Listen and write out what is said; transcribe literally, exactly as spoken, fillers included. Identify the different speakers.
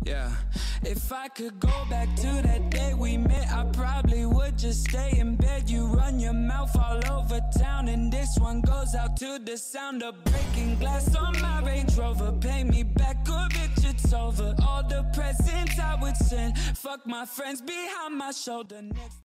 Speaker 1: Yeah, if I could go back to that day we met, I probably would just stay in bed. You run your mouth all over town, and this one goes out to the sound of breaking glass on my Range Rover. Pay me back or bitch, it's over. All the presents I would send, fuck my friends behind my shoulder. Next